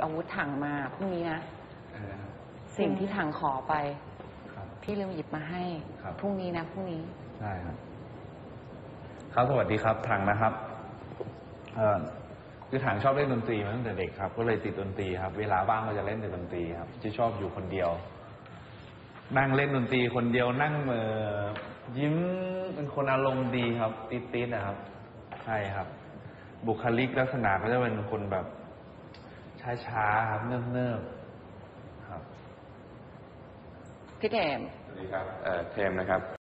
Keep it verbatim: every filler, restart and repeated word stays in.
อาวุธถังมาพรุ่งนี้นะสิ่งที่ถังขอไปพี่ลืมหยิบมาให้พรุ่งนี้นะพรุ่งนี้ใช่ครับครับสวัสดีครับถังนะครับเอ่อคือถังชอบเล่นดนตรีมาตั้งแต่เด็กครับก็เลยติดดนตรีครับเวลาว่างก็จะเล่นแต่ดนตรีครับที่ชอบอยู่คนเดียวนั่งเล่นดนตรีคนเดียวนั่งเอ่อยิ้มเป็นคนอารมณ์ดีครับติดๆนะครับใช่ครับบุคลิกลักษณะก็จะเป็นคนแบบช้าๆครับเนิบๆครับพี่เทมสวัสดีครับเอ่อเทมนะครับ